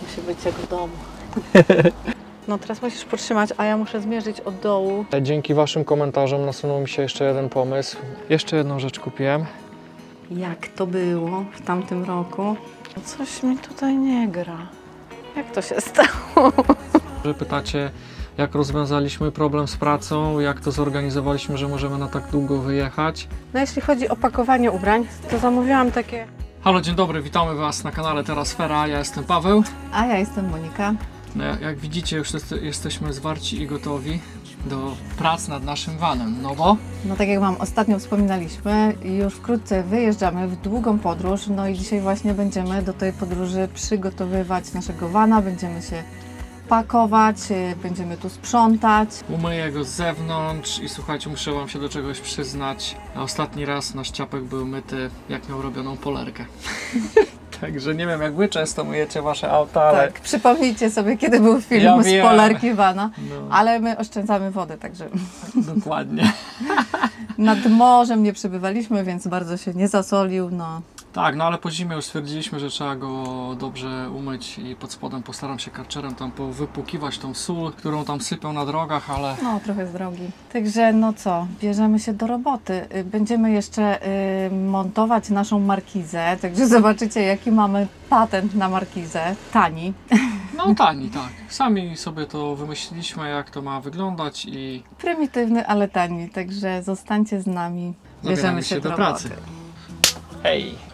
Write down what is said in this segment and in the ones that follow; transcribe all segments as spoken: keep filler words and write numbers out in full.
Musi być jak w domu. No teraz musisz potrzymać, a ja muszę zmierzyć od dołu. Dzięki waszym komentarzom nasunął mi się jeszcze jeden pomysł. Jeszcze jedną rzecz kupiłem. Jak to było w tamtym roku? Coś mi tutaj nie gra. Jak to się stało? Że pytacie, jak rozwiązaliśmy problem z pracą, jak to zorganizowaliśmy, że możemy na tak długo wyjechać. No jeśli chodzi o pakowanie ubrań, to zamówiłam takie... Halo, dzień dobry, witamy was na kanale Terrasfera, ja jestem Paweł. A ja jestem Monika. No, jak widzicie, już jest, jesteśmy zwarci i gotowi do prac nad naszym vanem, no bo... No tak jak Wam ostatnio wspominaliśmy, już wkrótce wyjeżdżamy w długą podróż, no i dzisiaj właśnie będziemy do tej podróży przygotowywać naszego vana, będziemy się pakować, będziemy tu sprzątać. Umyję go z zewnątrz i słuchajcie, muszę wam się do czegoś przyznać. Ostatni raz nasz ciapek był myty, jak miał robioną polerkę. Także nie wiem, jak wy często myjecie wasze auta, ale... Tak, przypomnijcie sobie, kiedy był film Ja z wiem. polerki vana, No. ale my oszczędzamy wodę, także... Dokładnie. Nad morzem nie przebywaliśmy, więc bardzo się nie zasolił, no. Tak, no ale po zimie już stwierdziliśmy, że trzeba go dobrze umyć i pod spodem postaram się karczerem tam wypłukiwać tą sól, którą tam sypią na drogach, ale... No, trochę z drogi. Także no co, bierzemy się do roboty. Będziemy jeszcze y, montować naszą markizę, także zobaczycie, jaki mamy patent na markizę. Tani. No tani, tak. Sami sobie to wymyśliliśmy, jak to ma wyglądać i... Prymitywny, ale tani, także zostańcie z nami. Bierzemy się, się do, do pracy. Hej!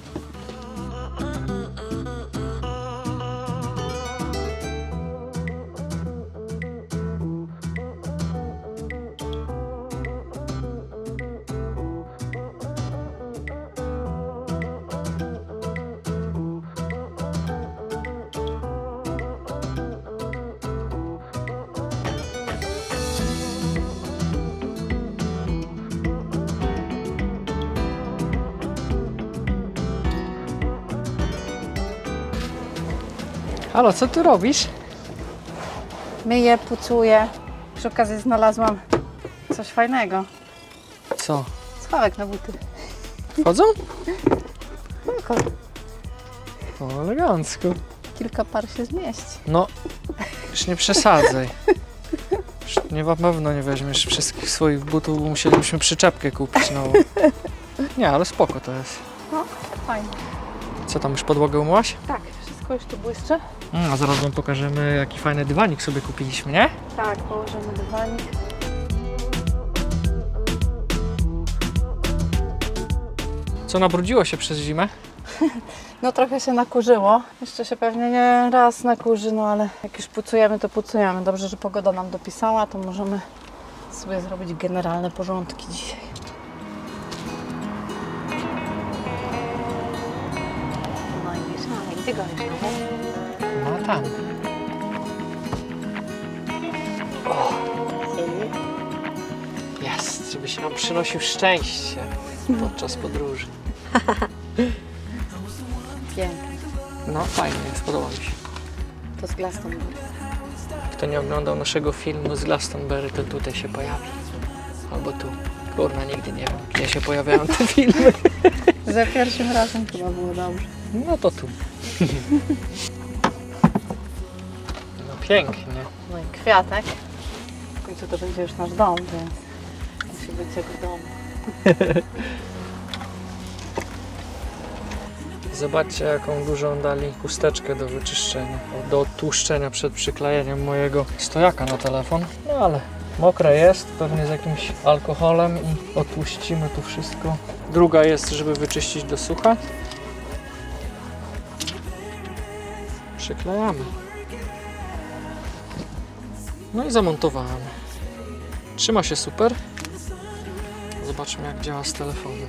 Halo, co tu robisz? Myję, pucuję. Przy okazji znalazłam coś fajnego. Co? Schowek na buty. Wchodzą? Tylko O, elegancko. kilka par się zmieści. No, już nie przesadzaj. Już nie, na pewno nie weźmiesz wszystkich swoich butów, bo musielibyśmy przyczepkę kupić nową. Nie, ale spoko to jest. No, fajnie. Co tam, już podłogę umyłaś? Tak, wszystko już tu błyszczy. Mm, a zaraz wam pokażemy, jaki fajny dywanik sobie kupiliśmy, nie? Tak, położymy dywanik. Co, nabrudziło się przez zimę? No trochę się nakurzyło. Jeszcze się pewnie nie raz nakurzy, no ale jak już pucujemy, to pucujemy. Dobrze, że pogoda nam dopisała, to możemy sobie zrobić generalne porządki dzisiaj. No i wiesz, no, gdzie go jeszcze? No tam. O, jest, żeby się nam przynosił szczęście podczas podróży. Pięknie. No fajnie, podoba mi się. To z Glastonbury. Kto nie oglądał naszego filmu z Glastonbury, to tutaj się pojawi. Albo tu. Kurna, nigdy nie wiem, gdzie się pojawiają te filmy. Za pierwszym razem chyba było dobrze. No to tu. No pięknie. No i kwiatek. W końcu to będzie już nasz dom, więc musi być jak w domu. Zobaczcie, jaką dużą dali chusteczkę do wyczyszczenia, do odtłuszczenia przed przyklejeniem mojego stojaka na telefon. No ale mokre jest, pewnie z jakimś alkoholem i odtłuścimy tu wszystko. Druga jest, żeby wyczyścić do sucha. Przyklejamy. No i zamontowałem. Trzyma się super. Zobaczmy, jak działa z telefonem.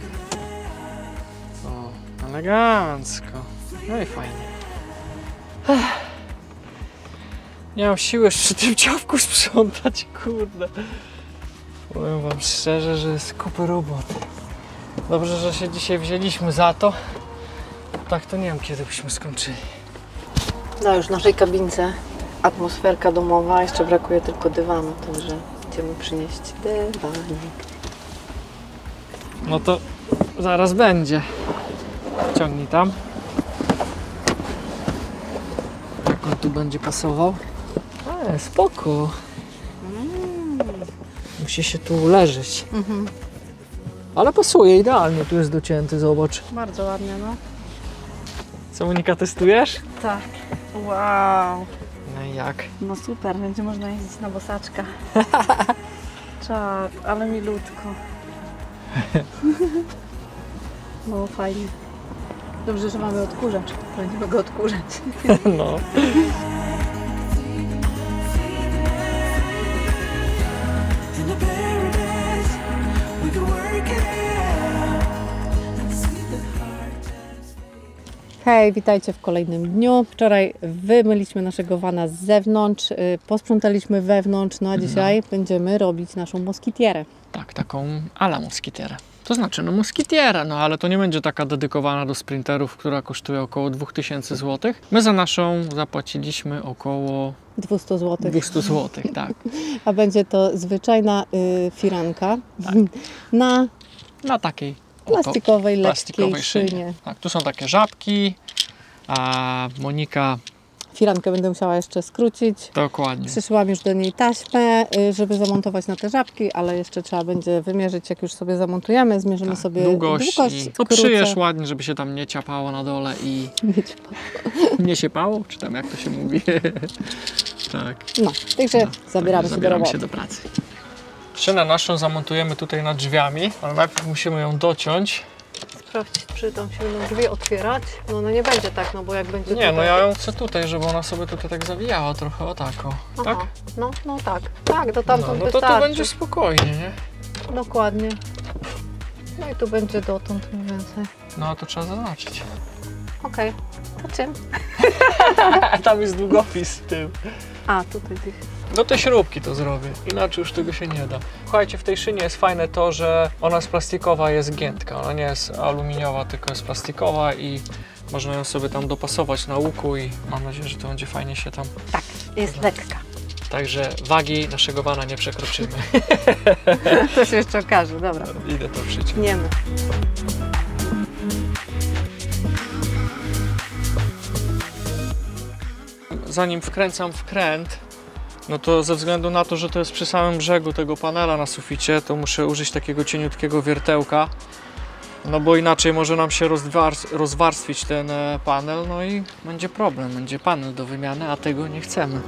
O, elegancko. No i fajnie. Ech. Nie mam siły już przy tym ciapku sprzątać, kurde. Powiem wam szczerze, że jest kupy roboty. Dobrze, że się dzisiaj wzięliśmy za to. Tak to nie wiem, kiedy byśmy skończyli. No już w naszej kabince atmosferka domowa, jeszcze brakuje tylko dywanu, także idziemy przynieść dywanik. No to zaraz będzie. Ciągnij tam. On tu będzie pasował. E, spoko. Musi się tu leżeć. Mhm. Ale pasuje idealnie, tu jest docięty, zobacz. Bardzo ładnie, no. Co, Monika, testujesz? Tak. Wow. No i jak? No super, będzie można jeździć na bosaczka. Czad, ale milutko. No fajnie. Dobrze, że mamy odkurzacz. Będziemy go odkurzać. No. Hej, witajcie w kolejnym dniu. Wczoraj wymyliśmy naszego vana z zewnątrz, y, posprzątaliśmy wewnątrz, no a dzisiaj no. będziemy robić naszą moskitierę. Tak, taką ala moskitierę. To znaczy, no moskitiera, no ale to nie będzie taka dedykowana do sprinterów, która kosztuje około dwa tysiące złotych. My za naszą zapłaciliśmy około dwieście złotych. dwieście złotych, tak. A będzie to zwyczajna y, firanka tak. na... na takiej plastikowej, lekkiej plastikowej szynie. szynie. Tak, tu są takie żabki, a Monika... Firankę będę musiała jeszcze skrócić. Dokładnie. Przyszyłam już do niej taśmę, żeby zamontować na te żabki, ale jeszcze trzeba będzie wymierzyć, jak już sobie zamontujemy, zmierzymy tak, sobie długość. długość I... No przyjesz ładnie, żeby się tam nie ciapało na dole i... Nie ciapało. Nie siepało? Czy tam jak to się mówi? Tak. No, także no, zabieramy, się, zabieramy do się do pracy. Szynę naszą zamontujemy tutaj nad drzwiami, ale najpierw musimy ją dociąć. Sprawdzić, czy tam się będą drzwi otwierać. No, no nie będzie tak, no bo jak będzie Nie, tutaj... no ja ją chcę tutaj, żeby ona sobie tutaj tak zawijała trochę, o tak, o. Tak? No, no tak. Tak, do tamtąd No, no to tu będzie spokojnie, nie? Dokładnie. No i tu będzie dotąd mniej więcej. No a to trzeba zaznaczyć. Okej, okay. To czym? Tam jest długopis z tym. A, tutaj tych. Do tej śrubki to zrobię, inaczej już tego się nie da. Słuchajcie, w tej szynie jest fajne to, że ona jest plastikowa, jest giętka. Ona nie jest aluminiowa, tylko jest plastikowa i można ją sobie tam dopasować na łuku i mam nadzieję, że to będzie fajnie się tam... Tak, jest lekka. Także wagi naszego vana nie przekroczymy. To się jeszcze okaże, dobra. Idę to przyciąć. Nie my. Zanim wkręcam wkręt, no to ze względu na to, że to jest przy samym brzegu tego panela na suficie, to muszę użyć takiego cieniutkiego wiertełka, no bo inaczej może nam się rozwarstw rozwarstwić ten panel, no i będzie problem, będzie panel do wymiany, a tego nie chcemy.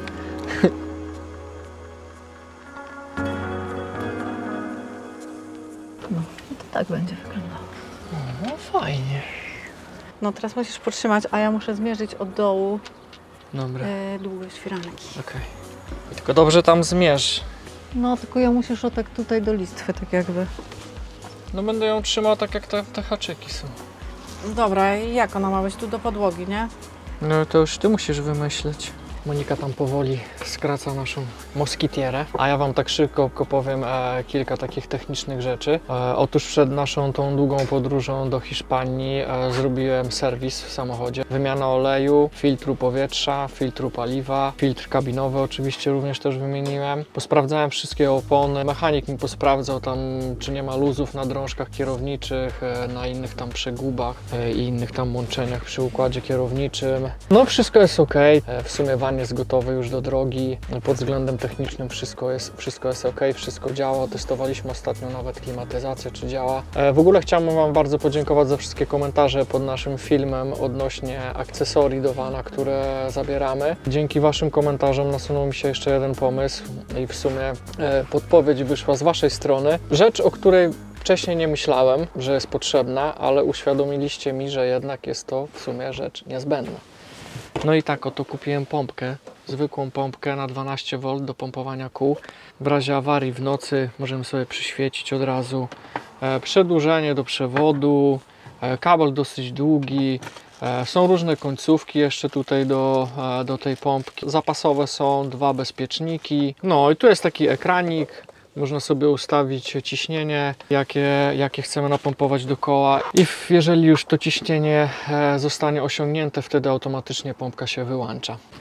No, to tak będzie wyglądało. No fajnie. No teraz musisz podtrzymać, a ja muszę zmierzyć od dołu Dobra. e, długość firanki. Okej. Okay. Tylko dobrze tam zmierz. No, tylko ja musisz o tak tutaj do listwy, tak jakby. No będę ją trzymał tak jak te, te haczyki są. Dobra, i jak ona ma być tu do podłogi, nie? No to już ty musisz wymyśleć. Monika tam powoli skraca naszą moskitierę, a ja wam tak szybko powiem e, kilka takich technicznych rzeczy. E, otóż przed naszą tą długą podróżą do Hiszpanii e, zrobiłem serwis w samochodzie. Wymiana oleju, filtru powietrza, filtru paliwa, filtr kabinowy oczywiście również też wymieniłem. Posprawdzałem wszystkie opony, mechanik mi posprawdzał tam, czy nie ma luzów na drążkach kierowniczych, e, na innych tam przegubach e, i innych tam łączeniach przy układzie kierowniczym. No wszystko jest ok, e, w sumie van jest gotowy już do drogi. Pod względem technicznym wszystko jest, wszystko jest ok, wszystko działa. Testowaliśmy ostatnio nawet klimatyzację, czy działa. W ogóle chciałbym wam bardzo podziękować za wszystkie komentarze pod naszym filmem odnośnie akcesorii do vana, które zabieramy. Dzięki waszym komentarzom nasunął mi się jeszcze jeden pomysł i w sumie podpowiedź wyszła z waszej strony. Rzecz, o której wcześniej nie myślałem, że jest potrzebna, ale uświadomiliście mi, że jednak jest to w sumie rzecz niezbędna. No i tak oto kupiłem pompkę, zwykłą pompkę na dwanaście wolt do pompowania kół. W razie awarii w nocy możemy sobie przyświecić od razu. E, przedłużenie do przewodu, e, kabel dosyć długi. E, są różne końcówki jeszcze tutaj do, e, do tej pompki. Zapasowe są dwa bezpieczniki. No i tu jest taki ekranik. Można sobie ustawić ciśnienie, jakie, jakie chcemy napompować do koła i jeżeli już to ciśnienie zostanie osiągnięte, wtedy automatycznie pompka się wyłącza.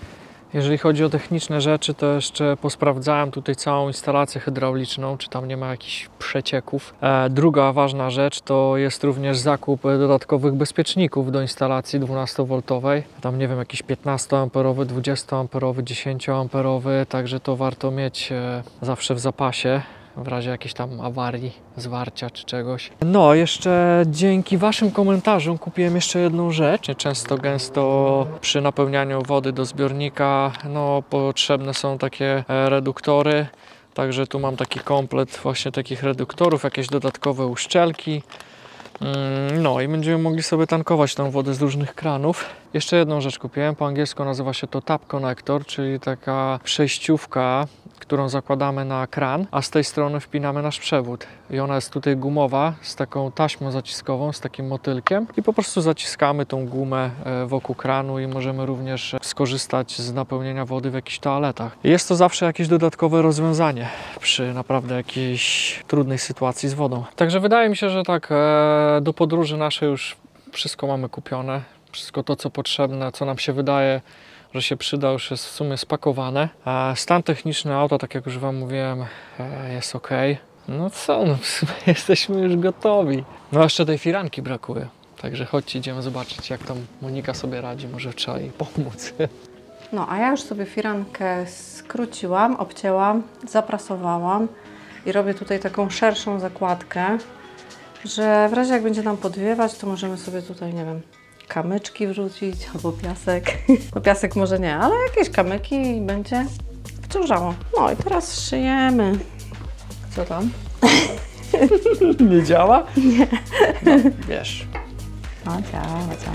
Jeżeli chodzi o techniczne rzeczy, to jeszcze posprawdzałem tutaj całą instalację hydrauliczną, czy tam nie ma jakichś przecieków. E, druga ważna rzecz to jest również zakup dodatkowych bezpieczników do instalacji dwunastowoltowej. Tam nie wiem, jakiś piętnastoamperowy, dwudziestoamperowy, dziesięcioamperowy, także to warto mieć e, zawsze w zapasie, w razie jakiejś tam awarii, zwarcia czy czegoś. No, jeszcze dzięki Waszym komentarzom kupiłem jeszcze jedną rzecz. Często, gęsto przy napełnianiu wody do zbiornika, no, potrzebne są takie reduktory. Także tu mam taki komplet właśnie takich reduktorów, jakieś dodatkowe uszczelki. No i będziemy mogli sobie tankować tą wodę z różnych kranów. Jeszcze jedną rzecz kupiłem, po angielsku nazywa się to tap connector, czyli taka przejściówka, którą zakładamy na kran, a z tej strony wpinamy nasz przewód. I ona jest tutaj gumowa, z taką taśmą zaciskową, z takim motylkiem i po prostu zaciskamy tą gumę wokół kranu i możemy również skorzystać z napełnienia wody w jakichś toaletach. Jest to zawsze jakieś dodatkowe rozwiązanie przy naprawdę jakiejś trudnej sytuacji z wodą. Także wydaje mi się, że tak do podróży naszej już wszystko mamy kupione. Wszystko to, co potrzebne, co nam się wydaje, że się przyda, już jest w sumie spakowane. A stan techniczny auta, tak jak już Wam mówiłem, jest ok. No co, no w sumie jesteśmy już gotowi. No jeszcze tej firanki brakuje. Także chodźcie, idziemy zobaczyć, jak tam Monika sobie radzi. Może trzeba jej pomóc. No, a ja już sobie firankę skróciłam, obcięłam, zaprasowałam i robię tutaj taką szerszą zakładkę, że w razie jak będzie nam podwiewać, to możemy sobie tutaj, nie wiem, kamyczki wrzucić albo piasek. No piasek może nie, ale jakieś kamyki i będzie wciążało. No i teraz szyjemy. Co tam? Nie działa? Nie. No, wiesz. No działa, działa.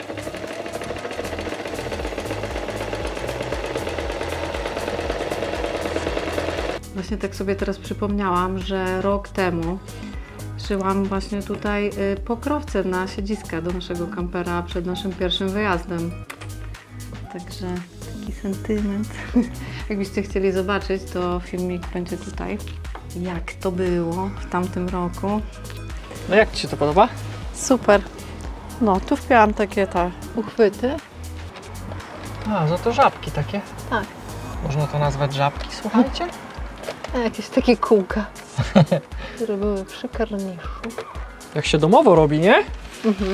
Właśnie tak sobie teraz przypomniałam, że rok temu szyłam właśnie tutaj y, pokrowce na siedziska do naszego kampera przed naszym pierwszym wyjazdem. Także taki sentyment. Jakbyście chcieli zobaczyć, to filmik będzie tutaj. Jak to było w tamtym roku. No jak Ci się to podoba? Super. No, tu wpięłam takie te uchwyty. A, za to żabki takie. Tak. Można to nazwać żabki, słuchajcie? A, jakieś takie kółka, które były przy karniszu. Jak się domowo robi, nie? Mhm.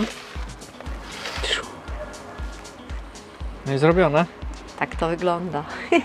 No i zrobione. Tak to wygląda.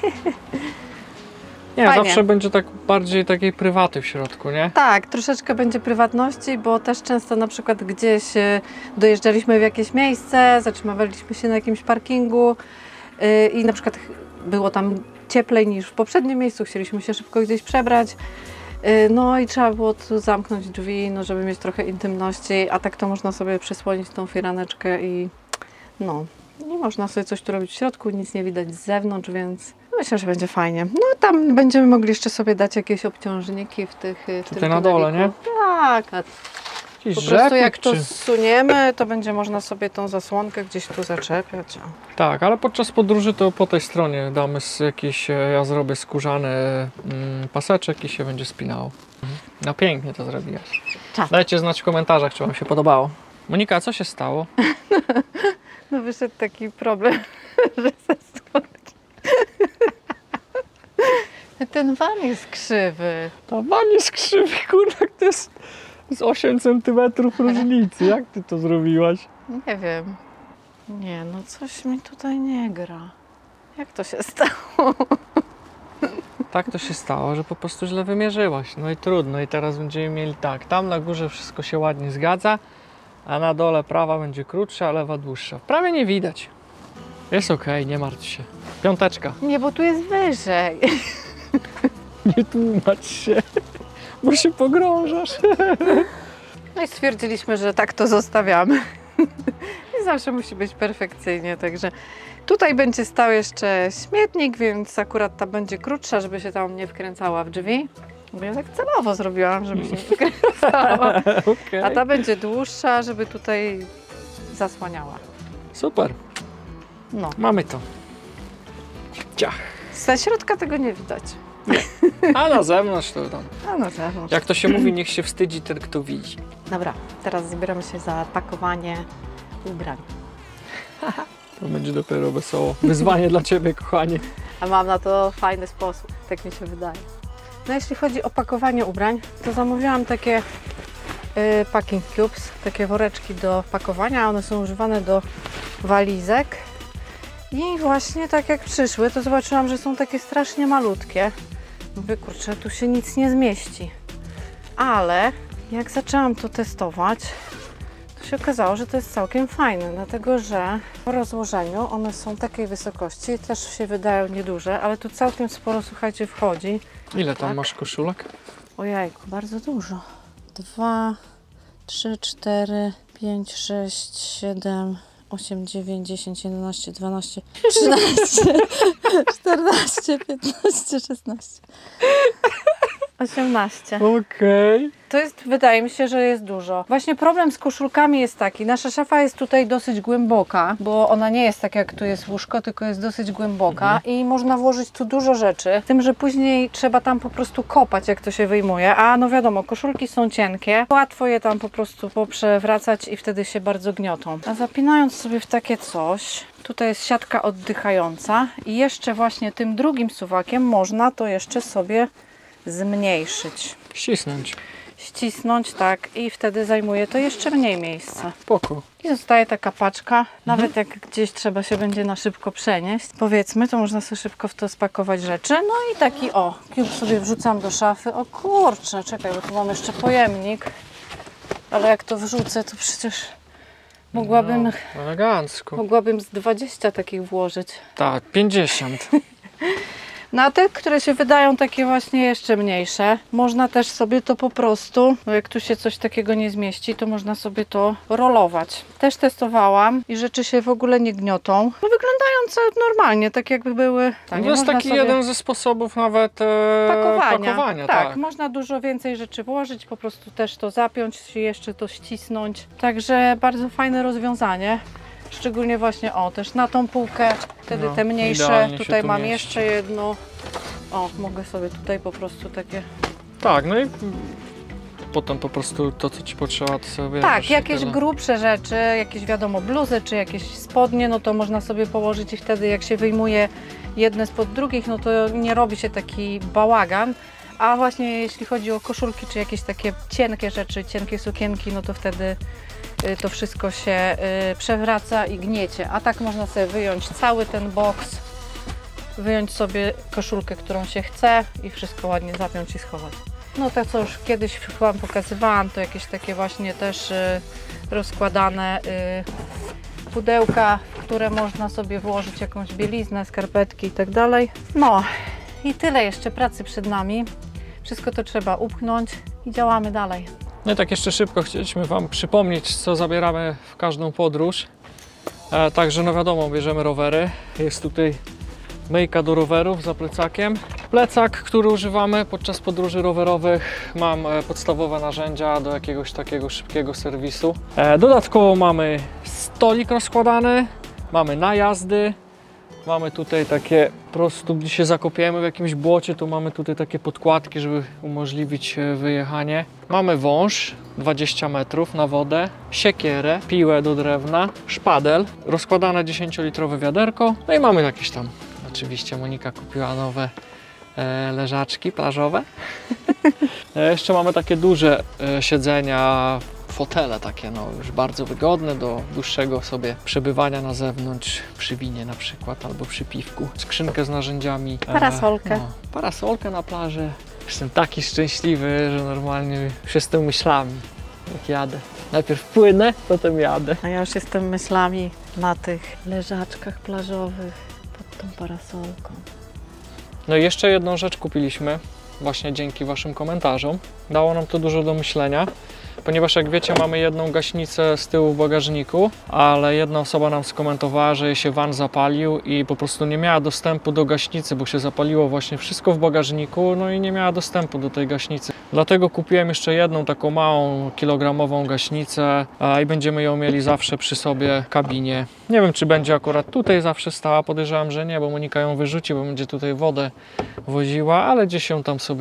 Nie, Fajnie. zawsze będzie tak bardziej takiej prywaty w środku, nie? Tak, troszeczkę będzie prywatności, bo też często na przykład gdzieś e, dojeżdżaliśmy w jakieś miejsce, zatrzymywaliśmy się na jakimś parkingu yy, i na przykład było tam cieplej niż w poprzednim miejscu, chcieliśmy się szybko gdzieś przebrać. Yy, no i trzeba było tu zamknąć drzwi, no, żeby mieć trochę intymności, a tak to można sobie przysłonić tą firaneczkę i no, nie można sobie coś tu robić w środku, nic nie widać z zewnątrz, więc myślę, że będzie fajnie. No tam będziemy mogli jeszcze sobie dać jakieś obciążniki w tych w Tutaj tym na dole, tuneliku. nie? Tak, a Jakiś po prostu jak rzepik, to czy... zsuniemy, to będzie można sobie tą zasłonkę gdzieś tu zaczepiać. Tak, ale podczas podróży to po tej stronie damy z jakiś, ja zrobię skórzany mm, paseczek i się będzie spinało. No pięknie to zrobiłaś. Tak. Dajcie znać w komentarzach, czy Wam się podobało. Monika, co się stało? No wyszedł taki problem, że zasłonić. Ten van jest krzywy. Ta van jest krzywy, kurwa, to jest z osiem centymetrów różnicy. Jak Ty to zrobiłaś? Nie wiem. Nie, no coś mi tutaj nie gra. Jak to się stało? Tak to się stało, że po prostu źle wymierzyłaś. No i trudno. I teraz będziemy mieli tak. Tam na górze wszystko się ładnie zgadza, a na dole prawa będzie krótsza, a lewa dłuższa. Prawie nie widać. Jest ok, nie martw się. Piąteczka. Nie, bo tu jest wyżej. Nie tłumacz się, bo się pogrążasz. No i stwierdziliśmy, że tak to zostawiamy. I zawsze musi być perfekcyjnie, także tutaj będzie stał jeszcze śmietnik, więc akurat ta będzie krótsza, żeby się tam nie wkręcała w drzwi. Bo ja tak celowo zrobiłam, żeby się nie wkręcała. Okay. A ta będzie dłuższa, żeby tutaj zasłaniała. Super, No. mamy to. Ciach. Ze środka tego nie widać. A na zewnątrz to tam. A na zewnątrz. Jak to się mówi, niech się wstydzi ten, kto widzi. Dobra, teraz zabieramy się za pakowanie ubrań. To będzie dopiero wesoło. Wyzwanie dla Ciebie, kochanie. A mam na to fajny sposób, tak mi się wydaje. No jeśli chodzi o pakowanie ubrań, to zamówiłam takie y, packing cubes, takie woreczki do pakowania. One są używane do walizek. I właśnie tak jak przyszły, to zobaczyłam, że są takie strasznie malutkie. Mówię, kurczę, tu się nic nie zmieści. Ale jak zaczęłam to testować, to się okazało, że to jest całkiem fajne, dlatego że po rozłożeniu one są takiej wysokości, też się wydają nieduże, ale tu całkiem sporo, słuchajcie, wchodzi. Ile tam Tak. masz koszulek? Ojejku, bardzo dużo. Dwa, trzy, cztery, pięć, sześć, siedem, osiem, dziewięć, dziesięć, jedenaście, dwanaście, trzynaście, czternaście, piętnaście, szesnaście, osiemnaście. Okej. To jest, wydaje mi się, że jest dużo. Właśnie problem z koszulkami jest taki, nasza szafa jest tutaj dosyć głęboka, bo ona nie jest tak jak tu jest łóżko, tylko jest dosyć głęboka Mhm. i można włożyć tu dużo rzeczy, z tym, że później trzeba tam po prostu kopać, jak to się wyjmuje, a no wiadomo, koszulki są cienkie, łatwo je tam po prostu poprzewracać i wtedy się bardzo gniotą. A zapinając sobie w takie coś, tutaj jest siatka oddychająca i jeszcze właśnie tym drugim suwakiem można to jeszcze sobie zmniejszyć. Ścisnąć. Ścisnąć, tak, i wtedy zajmuje to jeszcze mniej miejsca. Spoko. I zostaje taka paczka, nawet jak gdzieś trzeba się będzie na szybko przenieść, powiedzmy, to można sobie szybko w to spakować rzeczy. No i taki, o, cube sobie wrzucam do szafy. O kurczę, czekaj, bo tu mam jeszcze pojemnik, ale jak to wrzucę, to przecież mogłabym, No, elegancko. mogłabym z dwadzieścia takich włożyć. Tak, pięćdziesiąt. No a te, które się wydają takie właśnie jeszcze mniejsze, można też sobie to po prostu, no jak tu się coś takiego nie zmieści, to można sobie to rolować. Też testowałam i rzeczy się w ogóle nie gniotą. No wyglądają co normalnie, tak jakby były. Tak, No to jest można taki sobie jeden ze sposobów nawet e, pakowania. pakowania tak, tak. można dużo więcej rzeczy włożyć, po prostu też to zapiąć, jeszcze to ścisnąć. Także bardzo fajne rozwiązanie. Szczególnie właśnie, o, też na tą półkę, wtedy No, te mniejsze, idealnie się tutaj tu mam mieści. jeszcze jedno. O, mogę sobie tutaj po prostu takie... Tak, no i potem po prostu to, co Ci potrzeba, to sobie Tak, bierzesz i jakieś tyle. grubsze rzeczy, jakieś wiadomo bluzy, czy jakieś spodnie, no to można sobie położyć i wtedy jak się wyjmuje jedne spod drugich, no to nie robi się taki bałagan. A właśnie jeśli chodzi o koszulki, czy jakieś takie cienkie rzeczy, cienkie sukienki, no to wtedy y, to wszystko się y, przewraca i gniecie. A tak można sobie wyjąć cały ten boks, wyjąć sobie koszulkę, którą się chce i wszystko ładnie zapiąć i schować. No to co już kiedyś Wam pokazywałam, to jakieś takie właśnie też y, rozkładane y, pudełka, w które można sobie włożyć jakąś bieliznę, skarpetki i tak dalej. No i tyle jeszcze pracy przed nami. Wszystko to trzeba upchnąć i działamy dalej. No i tak jeszcze szybko chcieliśmy Wam przypomnieć, co zabieramy w każdą podróż. E, także no wiadomo, bierzemy rowery. Jest tutaj myjka do rowerów za plecakiem. Plecak, który używamy podczas podróży rowerowych. Mam e, podstawowe narzędzia do jakiegoś takiego szybkiego serwisu. E, dodatkowo mamy stolik rozkładany, mamy najazdy. Mamy tutaj takie, po prostu gdy się zakopiemy w jakimś błocie, to mamy tutaj takie podkładki, żeby umożliwić wyjechanie. Mamy wąż dwadzieścia metrów na wodę, siekierę, piłę do drewna, szpadel, rozkładane dziesięciolitrowe wiaderko. No i mamy jakieś tam, oczywiście Monika kupiła nowe e, leżaczki plażowe. e, jeszcze mamy takie duże e, siedzenia, fotele takie, no już bardzo wygodne do dłuższego sobie przebywania na zewnątrz, przy winie na przykład, albo przy piwku. Skrzynkę z narzędziami. Parasolkę. E, no, parasolkę na plaży. Jestem taki szczęśliwy, że normalnie już jestem myślami, jak jadę. Najpierw płynę, potem jadę. A ja już jestem myślami na tych leżaczkach plażowych pod tą parasolką. No i jeszcze jedną rzecz kupiliśmy, właśnie dzięki Waszym komentarzom. Dało nam to dużo do myślenia. Ponieważ jak wiecie, mamy jedną gaśnicę z tyłu w bagażniku, ale jedna osoba nam skomentowała, że jej się van zapalił i po prostu nie miała dostępu do gaśnicy, bo się zapaliło właśnie wszystko w bagażniku, no i nie miała dostępu do tej gaśnicy. Dlatego kupiłem jeszcze jedną taką małą kilogramową gaśnicę a, i będziemy ją mieli zawsze przy sobie w kabinie. Nie wiem, czy będzie akurat tutaj zawsze stała, podejrzewam, że nie, bo Monika ją wyrzuci, bo będzie tutaj wodę woziła, ale gdzieś ją tam sobie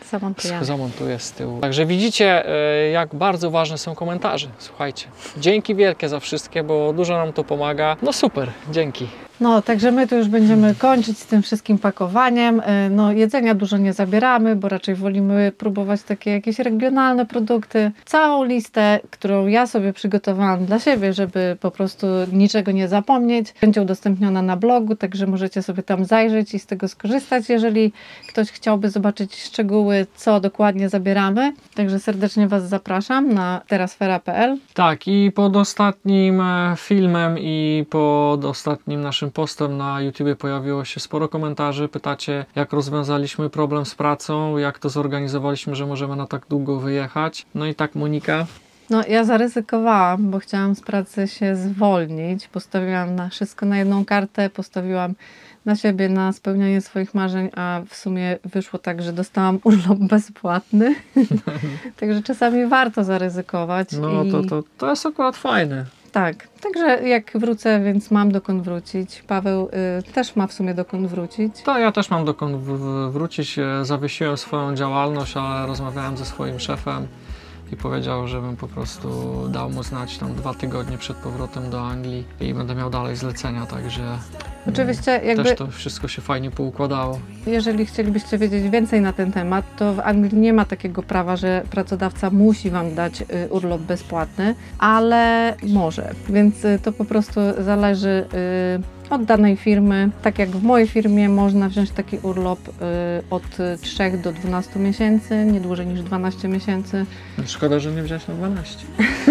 zamontujemy. zamontuję z tyłu. Także widzicie, e, jak bardzo ważne są komentarze. Słuchajcie, dzięki wielkie za wszystkie, bo dużo nam to pomaga. No super, dzięki. No, także my tu już będziemy kończyć z tym wszystkim pakowaniem. No, jedzenia dużo nie zabieramy, bo raczej wolimy próbować takie jakieś regionalne produkty. Całą listę, którą ja sobie przygotowałam dla siebie, żeby po prostu niczego nie zapomnieć, będzie udostępniona na blogu, także możecie sobie tam zajrzeć i z tego skorzystać, jeżeli ktoś chciałby zobaczyć szczegóły, co dokładnie zabieramy. Także serdecznie Was zapraszam na terasfera kropka p l. Tak, i pod ostatnim e, filmem i pod ostatnim naszym postem na YouTubie pojawiło się sporo komentarzy. Pytacie, jak rozwiązaliśmy problem z pracą, jak to zorganizowaliśmy, że możemy na tak długo wyjechać. No i tak, Monika. No, ja zaryzykowałam, bo chciałam z pracy się zwolnić. Postawiłam na wszystko na jedną kartę, postawiłam na siebie, na spełnianie swoich marzeń, a w sumie wyszło tak, że dostałam urlop bezpłatny. Także czasami warto zaryzykować. No i... to, to, to jest akurat fajne. Tak, także jak wrócę, więc mam dokąd wrócić. Paweł y, też ma w sumie dokąd wrócić. To ja też mam dokąd w- w- wrócić. E, Zawiesiłem swoją działalność, ale rozmawiałem ze swoim szefem i powiedział, żebym po prostu dał mu znać tam dwa tygodnie przed powrotem do Anglii i będę miał dalej zlecenia, także Oczywiście jakby, też to wszystko się fajnie poukładało. jeżeli chcielibyście wiedzieć więcej na ten temat, to w Anglii nie ma takiego prawa, że pracodawca musi Wam dać y, urlop bezpłatny, ale może, więc y, to po prostu zależy y, od danej firmy. Tak jak w mojej firmie można wziąć taki urlop y, od trzech do dwunastu miesięcy, nie dłużej niż dwanaście miesięcy. Szkoda, że nie wziąłeś na dwanaście.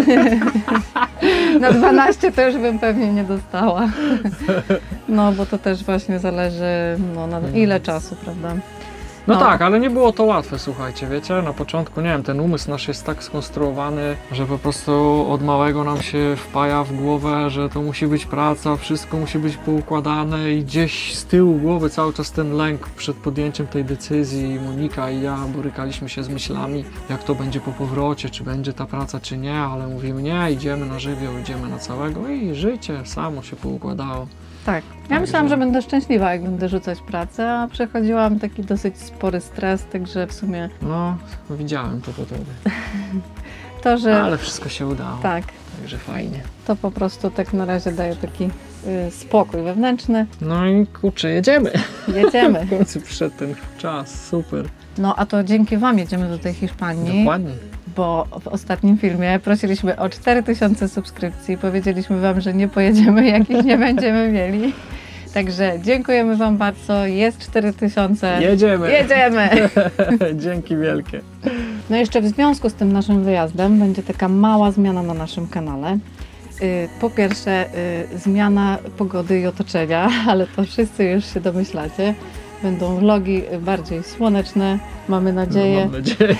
Na dwanaście to już bym pewnie nie dostała. No, bo to też właśnie zależy, no, na ile czasu, prawda? No, No. tak, ale nie było to łatwe, słuchajcie, wiecie, na początku, nie wiem, ten umysł nasz jest tak skonstruowany, że po prostu od małego nam się wpaja w głowę, że to musi być praca, wszystko musi być poukładane i gdzieś z tyłu głowy cały czas ten lęk przed podjęciem tej decyzji. Monika i ja borykaliśmy się z myślami, jak to będzie po powrocie, czy będzie ta praca, czy nie, ale mówimy, nie, idziemy na żywioł, idziemy na całego i życie samo się poukładało. Tak. Ja Także- myślałam, że będę szczęśliwa, jak będę rzucać pracę, a przechodziłam taki dosyć spory stres, także w sumie No, widziałem to po tobie, to, że ale wszystko się udało, tak, także fajnie. to po prostu tak na razie daje taki y, spokój wewnętrzny. No i kurczę, jedziemy. Jedziemy. W końcu przyszedł ten czas, super. No a to dzięki Wam jedziemy do tej Hiszpanii, Dokładnie. bo w ostatnim filmie prosiliśmy o cztery tysiące subskrypcji. Powiedzieliśmy Wam, że nie pojedziemy, jak ich nie będziemy mieli. Także dziękujemy Wam bardzo. Jest cztery tysiące. Jedziemy. Jedziemy! Dzięki wielkie. No jeszcze w związku z tym naszym wyjazdem będzie taka mała zmiana na naszym kanale. Y, Po pierwsze y, zmiana pogody i otoczenia, ale to wszyscy już się domyślacie. Będą vlogi bardziej słoneczne, mamy No, nadzieję. mam nadzieję.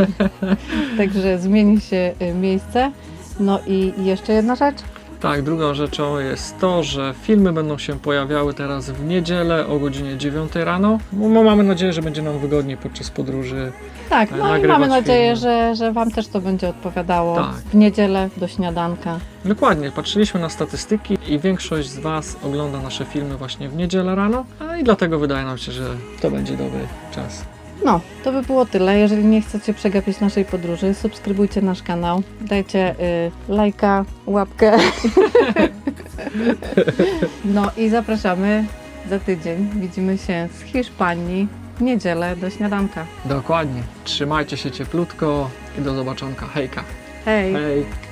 Także zmieni się y, miejsce. No i jeszcze jedna rzecz. Tak, drugą rzeczą jest to, że filmy będą się pojawiały teraz w niedzielę o godzinie dziewiątej rano. Bo mamy nadzieję, że będzie nam wygodniej podczas podróży. Tak, Ale no i nagrywać mamy nadzieję, filmy. że, że Wam też to będzie odpowiadało Tak. w niedzielę do śniadanka. Dokładnie, patrzyliśmy na statystyki i większość z Was ogląda nasze filmy właśnie w niedzielę rano, a i dlatego wydaje nam się, że to będzie dobry czas. No, to by było tyle. Jeżeli nie chcecie przegapić naszej podróży, subskrybujcie nasz kanał, dajcie y, lajka, łapkę. No i zapraszamy za tydzień. Widzimy się z Hiszpanii w niedzielę do śniadanka. Dokładnie. Trzymajcie się cieplutko i do zobaczonka. Hejka. Hej! Hej.